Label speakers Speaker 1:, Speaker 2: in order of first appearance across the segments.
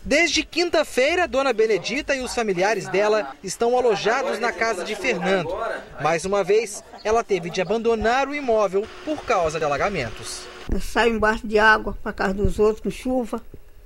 Speaker 1: Desde quinta-feira, Dona Benedita e os familiares dela estão alojados na casa de Fernando. Mais uma vez, ela teve de abandonar o imóvel por causa de alagamentos.
Speaker 2: Eu saio embaixo de água para casa dos outros com chuva.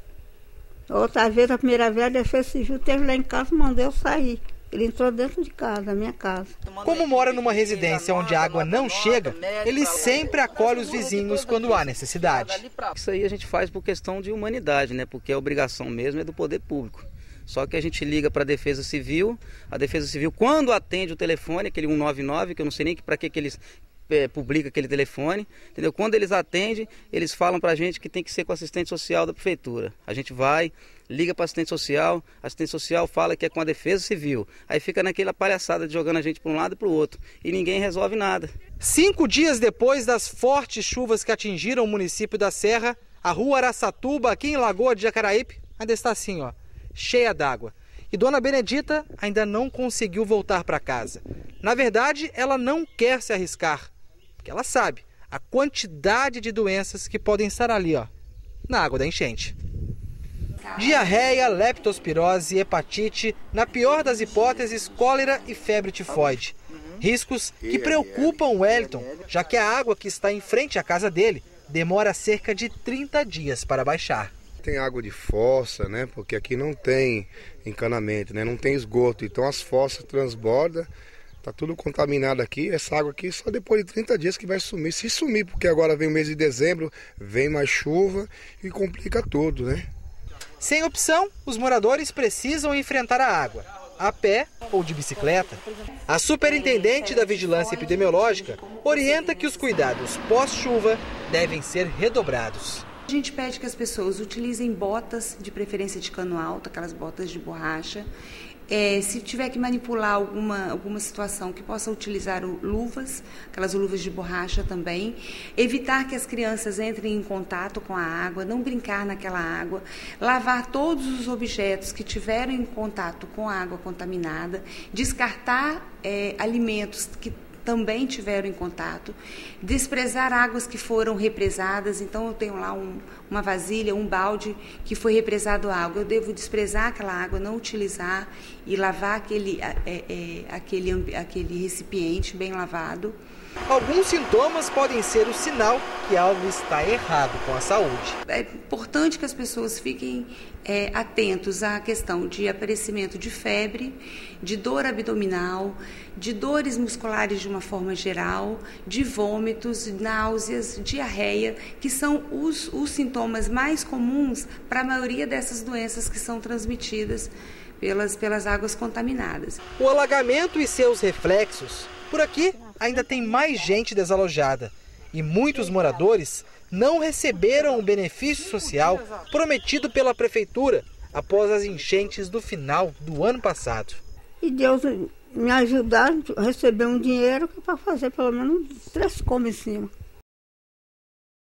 Speaker 2: Outra vez, a primeira vez, a Defesa Civil esteve lá em casa e mandou eu sair. Ele entrou dentro de casa, da minha casa.
Speaker 1: Como mora numa residência onde a água não chega, ele sempre acolhe os vizinhos quando há necessidade.
Speaker 3: Isso aí a gente faz por questão de humanidade, né? Porque a obrigação mesmo é do poder público. Só que a gente liga para a Defesa Civil, quando atende o telefone, aquele 199, que eu não sei nem para que eles publica aquele telefone, entendeu? Quando eles atendem, eles falam para a gente que tem que ser com o assistente social da prefeitura. A gente vai, liga para a assistente social fala que é com a Defesa Civil. Aí fica naquela palhaçada de jogando a gente para um lado e para o outro. E ninguém resolve nada.
Speaker 1: 5 dias depois das fortes chuvas que atingiram o município da Serra, a rua Araçatuba, aqui em Lagoa de Jacaraípe, ainda está assim, ó, cheia d'água. E Dona Benedita ainda não conseguiu voltar para casa. Na verdade, ela não quer se arriscar, porque ela sabe a quantidade de doenças que podem estar ali, ó, na água da enchente. Diarreia, leptospirose, hepatite, na pior das hipóteses, cólera e febre tifoide. Riscos que preocupam o Wellington, já que a água que está em frente à casa dele demora cerca de 30 dias para baixar.
Speaker 4: Tem água de fossa, né? Porque aqui não tem encanamento, né? Não tem esgoto, então as fossas transbordam. Tá tudo contaminado aqui, essa água aqui só depois de 30 dias que vai sumir. Se sumir, porque agora vem o mês de dezembro, vem mais chuva e complica tudo, né?
Speaker 1: Sem opção, os moradores precisam enfrentar a água, a pé ou de bicicleta. A superintendente da Vigilância Epidemiológica orienta que os cuidados pós-chuva devem ser redobrados.
Speaker 5: A gente pede que as pessoas utilizem botas, de preferência de cano alto, aquelas botas de borracha. Se tiver que manipular alguma situação, que possa utilizar luvas, aquelas luvas de borracha também. Evitar que as crianças entrem em contato com a água, não brincar naquela água. Lavar todos os objetos que tiveram em contato com a água contaminada. Descartar alimentos que também tiveram em contato, desprezar águas que foram represadas. Então eu tenho lá uma vasilha, um balde que foi represado água, eu devo desprezar aquela água, não utilizar e lavar aquele recipiente bem lavado.
Speaker 1: Alguns sintomas podem ser o sinal que algo está errado com a saúde.
Speaker 5: É importante que as pessoas fiquem atentos à questão de aparecimento de febre, de dor abdominal, de dores musculares de uma forma geral, de vômitos, náuseas, diarreia, que são os sintomas mais comuns para a maioria dessas doenças que são transmitidas pelas águas contaminadas.
Speaker 1: O alagamento e seus reflexos. Por aqui ainda tem mais gente desalojada e muitos moradores não receberam o benefício social prometido pela prefeitura após as enchentes do final do ano passado.
Speaker 2: E Deus me ajudar a receber um dinheiro para fazer pelo menos 3 comes em cima.